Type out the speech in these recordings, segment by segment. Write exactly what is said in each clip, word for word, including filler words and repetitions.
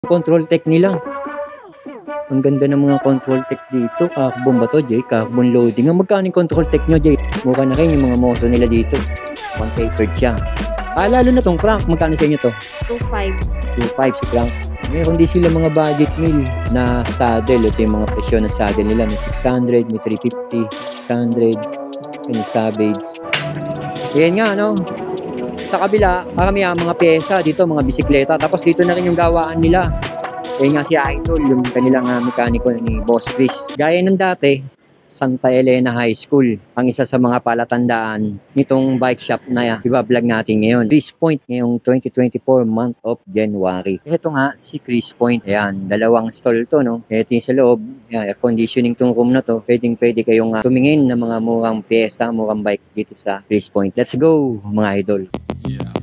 Control tech nila. Ang ganda ng mga control tech dito. Carbon ba to, Jay? Carbon loading. Ang magkano yung control tech nyo, Jay? Mukha na rin yung mga moso nila dito. One-tapered siya. Ah, lalo na tong crank. Magkano sa inyo to? two five. two five si crank. Meron din sila mga budget meal na saddle. Ito yung mga presyo ng saddle nila. May six hundred, may three fifty, six hundred, may Savage. Yan nga, no? Sa kabila, karamihan mga pyesa dito, mga bisikleta. Tapos dito na rin yung gawaan nila. Yan nga si Idol, yung kanilang uh, mekaniko ni Boss Chris. Gaya ng dati, Santa Elena High School, ang isa sa mga palatandaan nitong bike shop na iba-vlog natin ngayon. Chris Point ngayong twenty twenty-four month of January. Ito nga si Chris Point. Ayan, dalawang stall to, no? Ito yung sa loob. Ayan, air conditioning tong room na to. Pwedeng pwede kayong uh, tumingin ng mga murang pyesa, murang bike dito sa Chris Point. Let's go, mga idol. Yeah.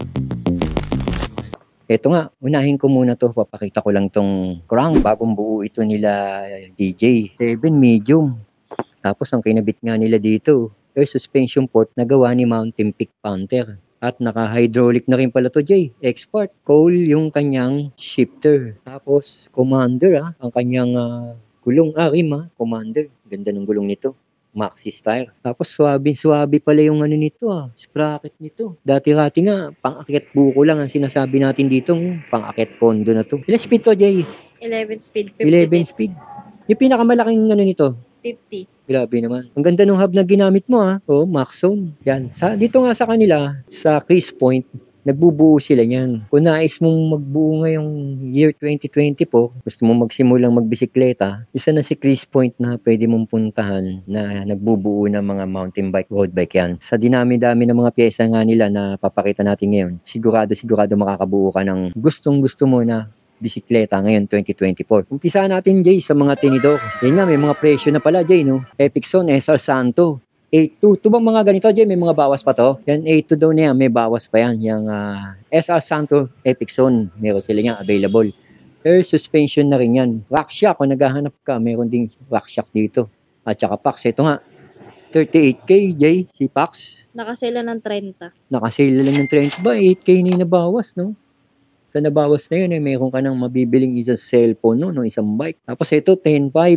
Ito nga, unahin ko muna to. Papakita ko lang tong crank. Bagong buo ito nila D J. seven medium. Tapos ang kinabit nga nila dito, air suspension port na gawa ni Mountain Peak Panther. At naka-hydraulic na rin pala to, Jay. Export. Cole yung kanyang shifter. Tapos commander, ah. Ang kanyang uh, gulong. Ah, rim, ah. Commander. Ganda ng gulong nito. Maxi style. Tapos swabe-swabe pala yung ano nito, ah. Sprocket nito. Dati-rati nga, pang-akit buko lang ang sinasabi natin dito. Pang-akit pondo na to. Ilang speed to, Jay? eleven speed. eleven speed. Yung pinakamalaking ano nito? fifty. Grabe naman. Ang ganda ng hub na ginamit mo, ha. Oh, Maxzone. Yan. Sa, dito nga sa kanila, sa Chris Point, nagbubuo sila niyan. Kung nais mong magbuo ngayong year twenty twenty-four, gusto mong magsimulang magbisikleta, isa na si Chris Point na pwede mong puntahan na nagbubuo ng mga mountain bike, road bike yan. Sa dinami-dami ng mga pyesa nga nila na papakita natin ngayon, sigurado-sigurado makakabuo ka ng gustong-gusto mo na bisikleta ngayon twenty twenty-four. Umpisa natin, Jay, sa mga tinidor. Yan nga, may mga presyo na pala, Jay, no? Epixon, S R Santo, eight two. Ito bang mga ganito, Jay? May mga bawas pa to? Yan, eight two daw na yan. May bawas pa yan. Yung uh, S R Santo, Epixon. Meron sila yan, available. Air suspension na rin yan. RockShox, kung naghahanap ka, meron ding RockShox dito. At saka Pax, ito nga. thirty-eight K, Jay, si Pax. Nakasela ng thirty. Nakasela lang ng thirty ba? eight K na yung nabawas, no? Sa nabawas na yun, eh, mayroon ka nang mabibiling isang cellphone, no, no, isang bike. Tapos ito, ten five.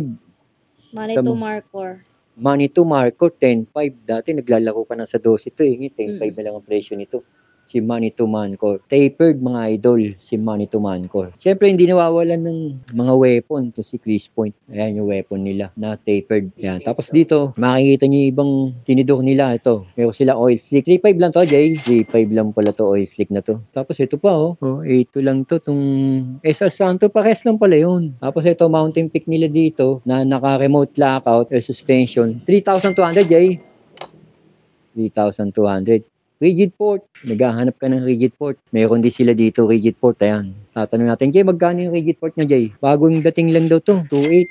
Money to Marcor. Money to Marcor, ten five. Dati naglalaro ka na sa twelve ito, eh. ten five mm. na lang ang presyo nito. Si Money to Marcor. Tapered, mga idol, si Money to Marcor. Siyempre, hindi nawawalan ng mga weapon to si Chris Point. Ayan yung weapon nila na tapered. Ayan. Tapos dito, makikita niyo ibang tinidor nila. Ito, meron sila oil slick. three five lang to, Jay. three five lang pala to, oil slick na to. Tapos ito pa, oh. oh eight two lang to. Itong S R Santo, pares lang pala yun. Tapos ito, Mountain Peak nila dito na naka-remote lockout or suspension. three thousand two hundred, Jay. three thousand two hundred. Rigid port. Naghahanap ka ng rigid port. Meron din sila dito rigid port. Ayan. Tatanong natin, Jay, magkano yung rigid port niya, Jay? Bagong dating lang daw to. two eight.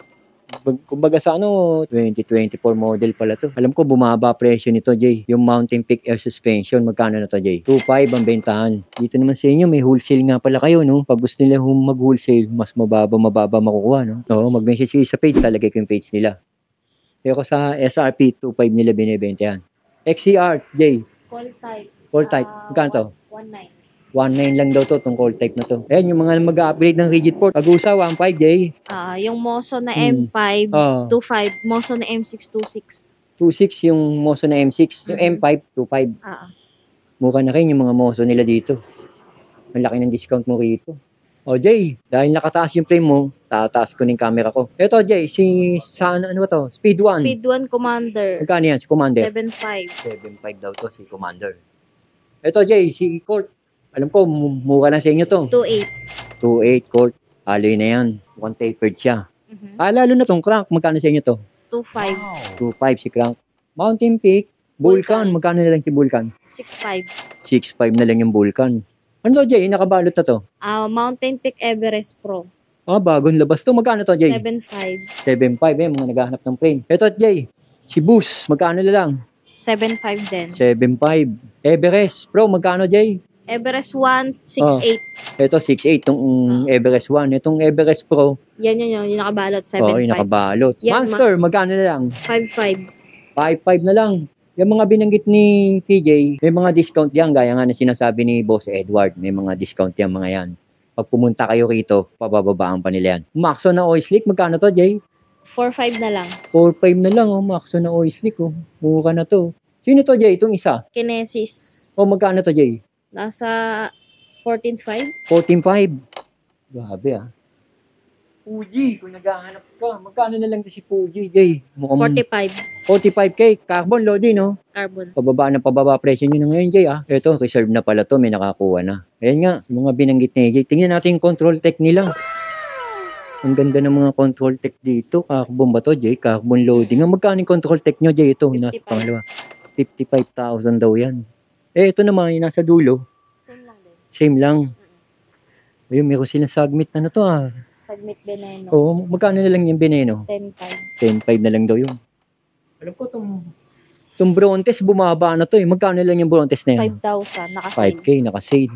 Kumbaga sa ano, twenty twenty-four model pala to. Alam ko, bumaba presyo nito, Jay. Yung Mountain Peak Air Suspension, magkano na to, Jay? two five ang bentahan. Dito naman sa inyo, may wholesale nga pala kayo, no? Pag gusto nila mag-wholesale, mas mababa, mababa makukuha, no? Oo, mag-message kayo sa page, talagay ko yung page nila. Pero sa S R P, two five nila binibenta yan. X C R, Jay. Call type. Call type. Uh, Magkano to? one nine. one nine lang daw to, tong call type na to. Ayan, yung mga mag-upgrade ng rigid port. Pag-usa, one five, Jay. Ah, uh, yung Moso na hmm. M five, oh. two five. Moso na M six, two six. two six yung Moso na M six. Mm-hmm. Yung M five, two five. Ah. Mukha na rin yung mga Moso nila dito. Ang laki ng discount mo rito. O, Jay, dahil nakataas yung frame mo, tataas ko ng camera ko. Ito, Jay, si, saan, ano ba to? Speed one. Speed one Commander. Magkano yan, si Commander? seven five. seven five daw to, si Commander. Ito, Jay, si Court. Alam ko, mura na sa inyo to. two eight. two eight, Court. Aloy na yan. One tapered siya. Mm-hmm. Ah, lalo na tong crank. Magkano sa inyo to? two five. two five si crank. Mountain Peak, Vulcan. Vulcan. Magkano na lang si Vulcan? six five. six five na lang yung Vulcan. Ano to, Jay? Nakabalot na to? Ah, uh, Mountain Peak Everest Pro. Ah, bagong labas to. Magkano to, Jay? seven five. seven five, eh. Mga naghahanap ng frame. Ito, Jay. Si Boost. Magkano na lang? seven five din. seven five. Everest Pro. Magkano, Jay? Everest one, six eight. Oh. Ito, six eight. Itong oh. Everest one. Itong Everest Pro. Yan, yan, yun. Yung nakabalot. seven five. Oh, yung nakabalot. Yan, Monster. Ma- magkano na lang? five five. five five na lang. Yung mga binanggit ni P J, may mga discount yan. Gaya nga na sinasabi ni Boss Edward. May mga discount yan, mga yan. Pag pumunta kayo rito, pabababaan pa nila yan. Maxo na oil slick, magkano to, Jay? four five na lang. four five na lang, oh. Maxo na oil slick, oh. Mura na to. Sino to, Jay? Itong isa. Kinesis. O, magkano to, Jay? Nasa fourteen five. fourteen five. Grabe, ah. Fuji, kung naghahanap ka, magkano na lang to si Fuji, Jay? Mukhang forty-five. forty-five K, carbon loading, no? Carbon. Pababa na pababa presyo nyo na ngayon, Jay, ah. Ito, reserve na pala to, may nakakuha na. Ayan nga, yung mga binanggit ni Jay. Tingnan natin yung control tech nila. Ang ganda ng mga control tech dito. Carbon ba to, Jay? Carbon loading. Ang magkano yung control tech nyo, Jay? Ito, na, fifty-five. pangalawa. fifty-five thousand daw yan. Eh, ito naman, yung nasa dulo. Same lang din. Same lang. Ayun, meron silang submit na na to, ah. Submit Veneno. Oo, magkano na lang yung Veneno? ten five. ten five na lang daw yun. Alam ko, itong, itong Brontes, bumaba na to eh. Magkano lang yung Brontes na yan? five thousand. Naka-sale. five K, naka-sale.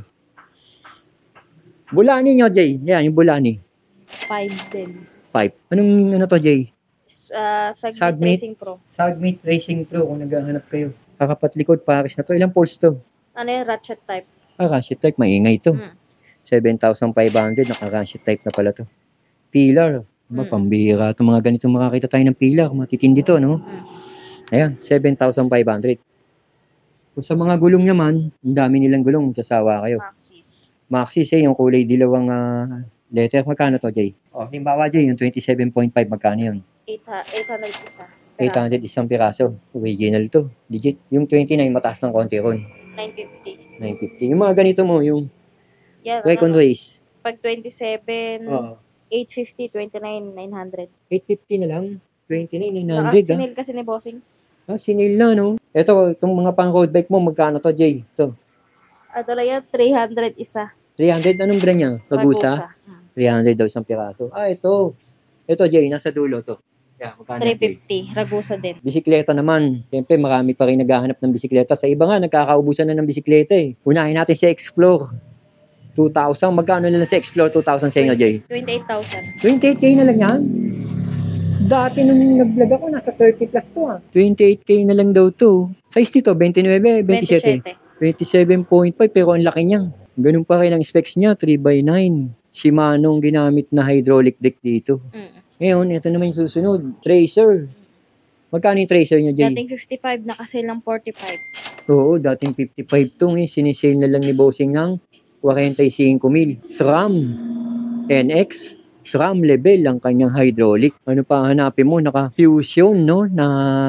Bulani nyo, Jay. Yan, yung Bulani. five din. five. Anong ano to, Jay? Uh, Segment Submit. Racing Pro. Submit Racing Pro kung naghahanap kayo. Kakapatlikod, Paris na to. Ilang poles to? Ano yung ratchet type? Ah, ratchet type. Maingay to. Hmm. seven thousand five hundred. Naka-ratchet type na pala to. Pillar. Diba, Hmm. pambihira. Itong mga ganito makakita tayo ng pillar. Matitindi to, no? Hmm. Ayan, seven thousand five hundred. Kung sa mga gulong naman, ang dami nilang gulong. Sasawa kayo. Maxis. Maxis eh, yung kulay dilawang uh, letter. Magkano to, Jay? O, halimbawa, Jay, yung twenty-seven point five, magkano yun? eight hundred isa. eight hundred isang piraso. Original to. Digit. Yung twenty-nine, mataas ng konti ron. nine fifty. nine fifty. Yung mga ganito mo, yung Yan. Recon Ano, Race. pag twenty-seven, Oo. eight fifty, twenty-nine, nine hundred. eight fifty na lang. twenty-nine, nine hundred ah. Nakasinil kasi ni Bossing. Ah, sinil na, no? Ito, itong mga pang road bike mo, magkano to, Jay? Ito. Ato lang yan, three hundred isa. three hundred, anong brand niya? Ragusa? Hmm. three hundred daw isang piraso. Ah, ito. Ito, Jay, nasa dulo to. Yeah, magkano, three Jay? fifty. Ragusa din. Bisikleta naman. Siyempre, marami pa rin naghahanap ng bisikleta. Sa iba nga, nagkakaubusan na ng bisikleta eh. Unahin natin si Explore. two thousand. Magkano na lang si Explore two thousand sa inyo, Jay? twenty-eight thousand. twenty-eight K na lang yan? Dati nung nag-vlog ako, nasa thirty plus to ah. twenty-eight K na lang daw to. Size dito, twenty-nine, twenty-seven. twenty-seven point five, pero ang laki niyan. Ganun pa rin ang specs niya, three by nine. Shimano ang ginamit na hydraulic brake dito. Mm. Ngayon, ito naman yung susunod. Tracer. Magkano yung Tracer niyo, Jay? Dating fifty-five, nakasale ng forty-five. Oo, dating fifty-five to. Ngayon, sinisale na lang ni Bossing ng forty-five mil. SRAM N X. SRAM level ang kanyang hydraulic. Ano pa hanapin mo? Naka-fusion, no? Na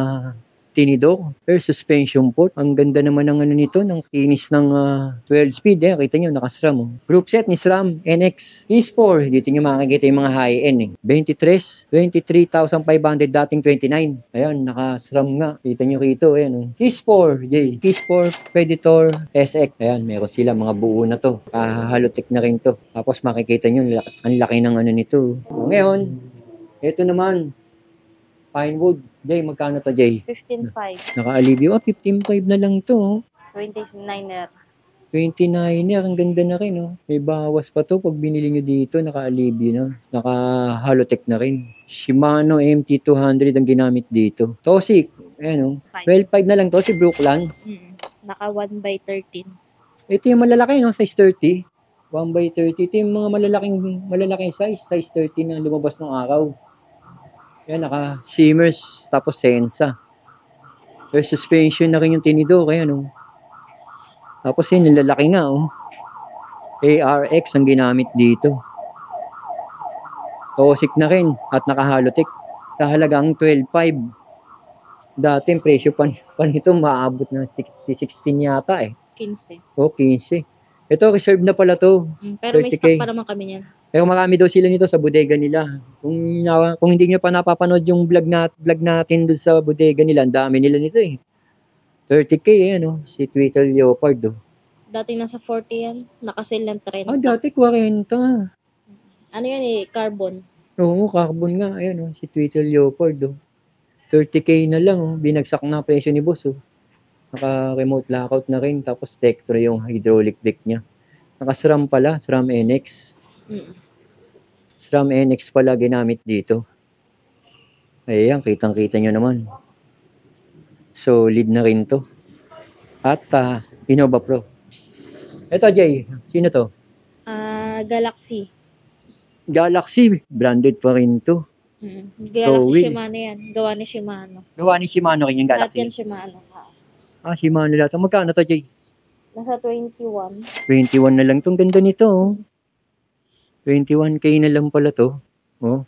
tinidor. Air suspension port. Ang ganda naman ng ano nito, ng kinis ng uh, twelve speed. Eh. Kita nyo, naka-SRAM. Oh. Group set ni SRAM N X. E S four. Dito nyo makikita yung mga high-end. Eh. twenty-three, twenty-three thousand five hundred, dating twenty-nine. Ayan, naka-SRAM nga. Kita nyo rito. Ayan, oh. E S four. Jay. E S four Predator S X. Ayan, meron sila. Mga buo na to. Ah, halotek na rin to. Tapos makikita nyo, ang laki ng ano nito. Ngayon, ito naman. Pinewood. Jay, magkano to, Jay? fifteen five. Naka-alivio. Ah, fifteen five na lang to. Oh. twenty-niner. twenty-niner. Ang ganda na rin. Oh. May bawas pa to. Pag binili nyo dito, naka-alivio na. Naka-halotech na rin. Shimano M T two hundred ang ginamit dito. Tosik. Ayan, oh. twelve five na lang to. Si Brooklands. Mm. Naka one by thirteen. Ito yung malalaki, no? Size thirty. one by thirty. Ito yung mga malalaking, malalaking size. Size thirty na lumabas ng araw. Yan, naka-Simmers, tapos Sensa. Air suspension na rin yung tinidor, kaya no. Tapos yun, nilalaki nga, oh. A R X ang ginamit dito. Tosik na rin, at naka-halotech. Sa halagang twelve five. Dati, presyo pa, pa nito, maabot ng sixty, sixteen yata eh. fifteen. O, fifteen. Ito, reserve na pala to. Mm, pero may thirty K. stock pa naman kami niyan. Pero marami daw sila nito sa bodega nila. Kung, uh, kung hindi nyo pa napapanood yung vlog, na, vlog natin doon sa bodega nila, ang dami nila nito eh. thirty K eh, ano? Si Twitter Leopard, oh. Dating nasa forty yan. Nakasale ng thirty. Ah, dati forty. Ano yan eh? Carbon. Oo, carbon nga. Ayan, oh. Si Twitter Leopard, oh. thirty K na lang, oh. Binagsak na presyo ni boss, oh. Naka-remote lockout na rin. Tapos Tektro yung hydraulic brake niya. Naka-SRAM pala. SRAM N X. Mm. SRAM N X pala ginamit dito. Ayan, kitang-kita nyo naman. Solid na rin to. At uh, Innova Pro. Ito, Jay. Sino to? Ah, Ah, Galaxy. Galaxy, branded pa rin to. Mm. Galaxy Going. Shimano yan. Gawa ni Shimano. Gawa ni Shimano rin yung Lahat Galaxy. yan Shimano. Ah. Ah, Shimano lahat. Magkano to, Jay? Nasa twenty-one. twenty-one na lang. Itong ganda nito, oh. twenty-one K na lang pala to. Oh.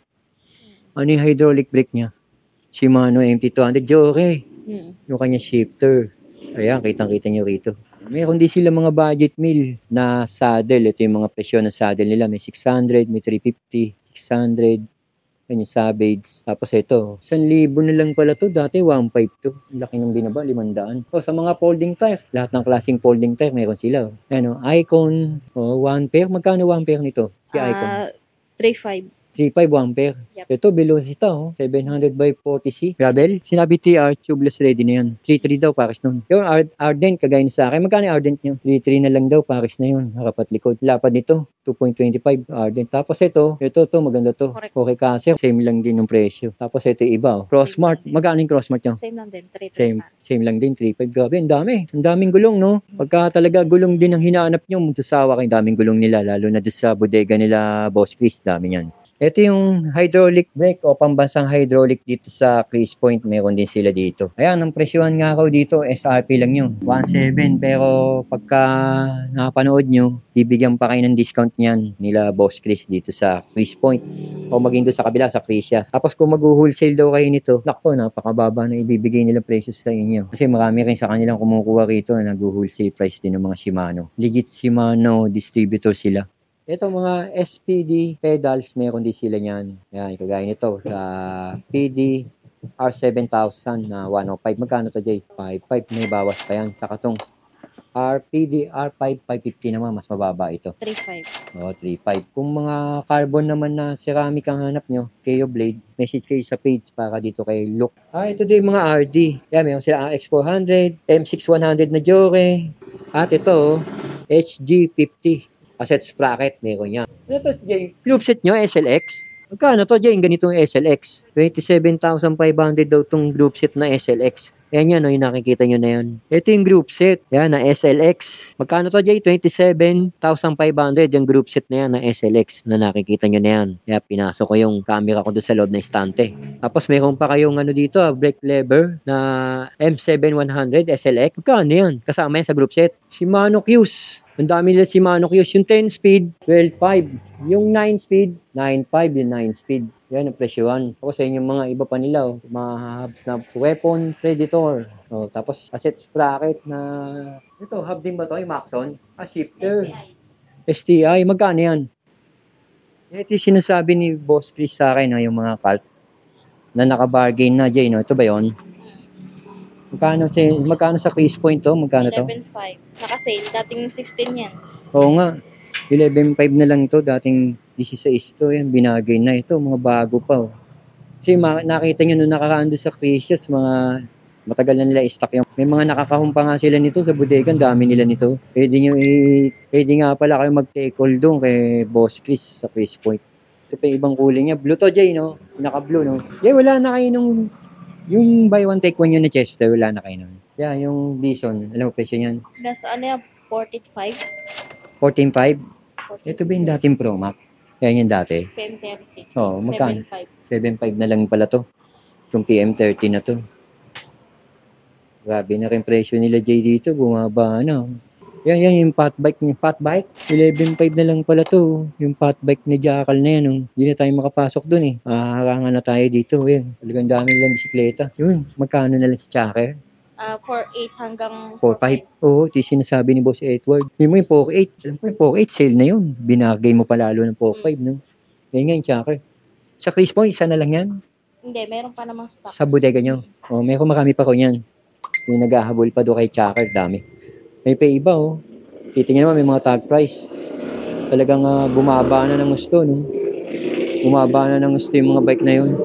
Ano yung hydraulic brake niya? Shimano M T two hundred. Joke. Mm. Yung kanya shifter. Ayan, kitang-kita nyo rito. Meron din sila mga budget meal na saddle. Ito yung mga presyo ng saddle nila. May six hundred, may three fifty, six hundred. Yan yung Savage. Tapos ito, one thousand na lang pala to. Dati one five to. Ang laki ng binaba, five hundred. O sa mga folding tire, lahat ng klaseng folding tire, meron sila. Ano, Icon, o one pair. Magkano one pair nito? Si Icon. Ah, three five. three five, one pair. Yep. Ito, Velocita, oh. seven hundred by forty C. Gravel. Sinabi three R, tubeless ready na yan. three three daw, pares nun. Yung Ard Ardent, kagaya nyo sa akin. Magkano yung Ardent nyo? three three na lang daw, pares na yun. Harap at likod. Lapad nito, two point two five Ardent. Tapos ito, ito, to maganda to. Correct. Okay kasi, same lang din yung presyo. Tapos ito yung iba, oh. Crossmart. Magkano yung Crossmart nyo? Same lang din. three Same, five. same lang din, three five. Grabe, ang dami. Ang daming gulong, no? Pagka talaga gulong din ang hinahanap nyo, magsasawa kayo, daming gulong nila. Lalo na doon sa bodega nila, Boss Chris, dami yan. Ito yung hydraulic brake o pambansang hydraulic dito sa Chris Point. Meron din sila dito. Ayan, ang presyohan nga ako dito, S R P lang yun. one seven. Pero pagka nakapanood nyo, bibigyan pa kayo ng discount niyan nila Boss Chris dito sa Chris Point. O maging doon sa kabila, sa Crisias. Tapos kung mag-wholesale daw kayo nito, nakpo, napakababa na ibibigay nila presyo sa inyo. Kasi marami rin sa kanilang kumukuha rito na nag-wholesale price din ng mga Shimano. Legit Shimano distributor sila. Ito mga S P D pedals, meron din sila niyan. Yan, kagaya nito sa P D R seven thousand na one oh five. Magkano to, Jay? five five, may bawas pa yan. Saka tong R P D R five, five fifty naman, mas mababa ito. three five. Oh, three five. Kung mga carbon naman na ceramic ang hanap nyo, K O Blade, message kayo sa page para dito kay look. Ah, ito din mga R D. Yan, meron sila ang X four hundred, M six one hundred na Jore. At ito, H G fifty. Asset sprocket, meron yan. Ano to, Jay? Loop set nyo, S L X? Magkano to, Jay? Ganitong S L X. twenty-seven thousand five hundred daw tong group set na S L X. Yan yan, no, yung nakikita nyo na yan. Ito yung group set. Yan, na S L X. Magkano to, Jay? twenty-seven thousand five hundred yung group set na yan na S L X na nakikita nyo na yan. Kaya pinasok ko yung camera ko doon sa loob na estante. Tapos meron pa kayong ano dito, ah, brake lever na M seven one hundred S L X. Magkano yan? Kasama yan sa group set. Shimano Q's. Ang dami nila Shimano Q's. Yung ten speed, twelve five. Yung nine speed, nine five yung nine speed. Yan ang presyohan. Tapos sa yung mga iba pa nila, oh, mga hubs na weapon, predator. Oh, tapos asset sprocket na... Ito, hub din ba ito? Yung Maxon? Ah, shifter. S T I. Magkano yan? Ito yung sinasabi ni Boss Chris sa akin, no, yung mga cult na naka-bargain na, Jay, no? Ito ba yun? Magkano, si, magkano sa Chris Point to? Magkano to? eleven five. Naka-sale. Dating sixteen yan. Oo nga. eleven five na lang to. Dating sixteen to. Yan, binagay na ito. Mga bago pa. Oh. Kasi ma- nakita nyo nung nakakaando sa Crisias, mga matagal na nila i-stock yung. May mga nakakahumpa nga sila nito sa bodega. Ang dami nila nito. Pwede nyo i- Pwede nga pala kayo mag-take all doon kay Boss Chris sa Chris Point. Ito pa yung ibang kulay niya. Blue to, Jay, no? Naka-blue, no? Jay, wala na kayo nung... Yung buy one take one yun na Chester, wala na kayo nun. Yan, yung Bison. Alam mo, presyo niyan? Nasa ano yan? forty-five? fourteen five. Ito ba yung dating Pro Max? Yan yung dati. P M thirty. Oo, magkano? seven five. seven five na lang pala to. Yung P M thirty na to. Grabe na rin presyo nila Jay dito. Bumaba na. Yan, yan yung fat bike. Yung fat bike, eleven five na lang pala to. Yung fat bike ni Jackal na yan. Oh. Hindi na tayo makapasok dun eh. Haharangan na tayo dito. Yan. Talagang dami nilang bisikleta. Yun, magkano na lang si Chakra? Ah, four eight hanggang four five. Oo, ito yung sinasabi ni Boss Edward. Hindi mo yung four eight. Alam ko yung four eight, sale na yun. Binagay mo pa lalo ng four five, no? Yan nga yung Chakra. Sa Chris Point, isa na lang yan. Hindi, meron pa namang stocks. Sa bodega nyo. O, meron marami pa ko yan. Yung naghahabol pa doon kay Chakra, dami. May pa iba, oh. Titingnan naman, may mga tag price. Talagang uh, bumaba na ng gusto, no? Bumaba na ng gusto yung mga bike na yun.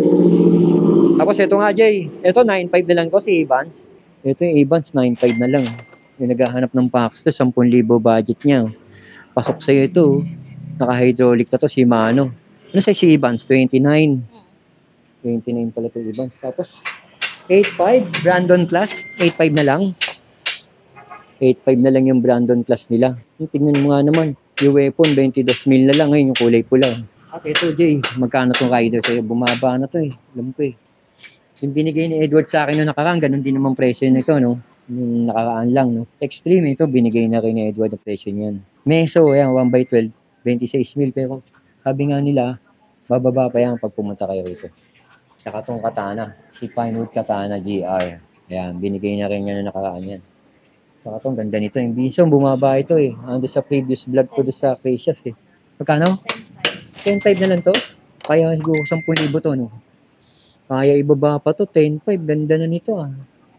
Tapos ito nga, Jay. Ito, nine five na lang to, si Evans. Ito yung Evans, nine five na lang. Yung naghahanap ng Paxton, ten thousand budget niya. Pasok sa'yo ito, oh. Naka-hydraulic na to, Shimano. Ano sa'yo si Evans? twenty-nine. twenty-nine pala to Evans. Tapos, eight five, Brandon Plus. eight five na lang. eight five na lang yung Brandon Plus nila. Tingnan mo nga naman. Yung weapon, twenty-two mil na lang ngayon, yung kulay pula. At ito, Jay, magkano tong rider sa'yo? Bumaba na to eh. Alam ko eh. Yung binigay ni Edward sa akin noong nakaraan, ganun din naman presyo nito, no? Yung nakaraan lang, no? Extreme ito, binigay na rin ni Edward ang presyo niyan. Meso, yan, one by twelve, twenty-six mil. Pero sabi nga nila, bababa pa yan pag pumunta kayo rito. Saka tong katana, si Pinewood Katana G R. Ayan, binigay na rin niya noong nakaraan yan. Saka tong ganda nito, yung Bison, bumaba ito eh. Ando sa previous vlog ko doon sa Crasias eh. Magkano? ten five na lang to? Kaya siguro ten thousand to, no? Kaya ibaba pa to, ten five. Ganda na nito, ah.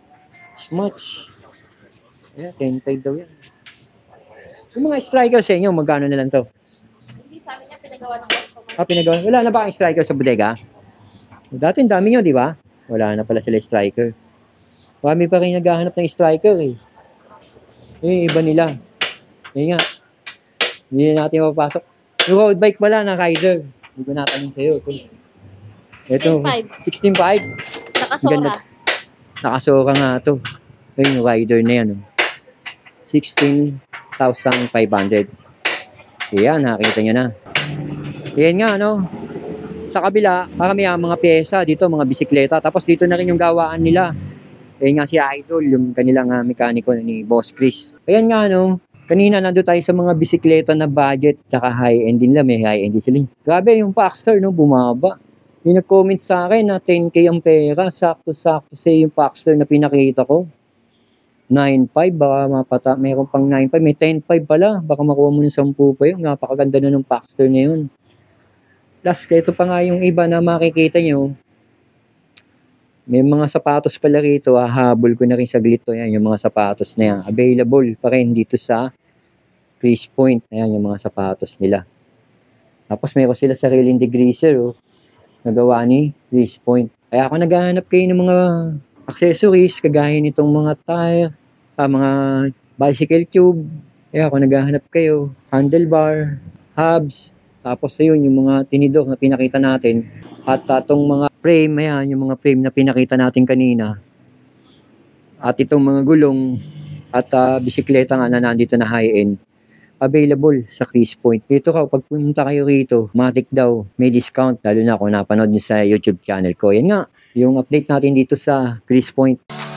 Much. Yeah, ten five daw yan. Yung mga striker sa inyo, magkano na lang to? Hindi sa amin niya pinagawa ng customer. Ah, pinagawa. Wala na ba ang striker sa bodega? Dati, ang dami nyo, di ba? Wala na pala sila striker. Marami pa rin naghahanap ng striker, eh. Eh, iba nila. Yan nga. Hindi na natin mapapasok. Yung road bike pala na rider. Hindi ko natanong sa'yo. Ito. Ito. sixteen five. Nakasora. Nakasora nga ito. Ayun yung rider na yan. Oh. sixteen thousand five hundred. Yan, nakakita nyo na. Yan nga, no? Sa kabila, marami ang mga pyesa dito, mga bisikleta. Tapos dito na rin yung gawaan nila. Ayan nga si Idol, yung kanilang uh, mekaniko ni Boss Chris. Ayan nga, no? Kanina nandun tayo sa mga bisikleta na budget tsaka high-end din lang. May high-end din sila. Grabe, yung Paxter, no? Bumaba. Yung nag-comment sa akin na ten K ang pera. Sakto-sakto sa yung Paxter na pinakita ko. nine five, baka mapata. Mayroon pang nine five. May ten five pala. Baka makuha mo ng ten pa yun. Napakaganda na ng Paxter na yun. Plus, ito pa nga yung iba na makikita nyo. May mga sapatos pala rito. Hahabol ko na rin saglit to. Yan, yung mga sapatos na yan. Available pa rin dito sa Chris Point. Ayan, yung mga sapatos nila. Tapos mayroon sila sariling degreaser. Oh, nagawa ni Chris Point. Kaya ako naghahanap kayo ng mga accessories. Kagaya nitong mga tire. Ah, mga bicycle tube. Kaya ako naghahanap kayo. Handlebar. Hubs. Tapos ayun, yung mga tinidor na pinakita natin. At atong mga frame, ayan, yung mga frame na pinakita natin kanina. At itong mga gulong at uh, bisikleta nga na nandito na high-end. Available sa Chris Point. Dito ka, pag pumunta kayo rito, matik daw, may discount. Lalo na kung napanood niyo sa YouTube channel ko. Yan nga, yung update natin dito sa Chris Point.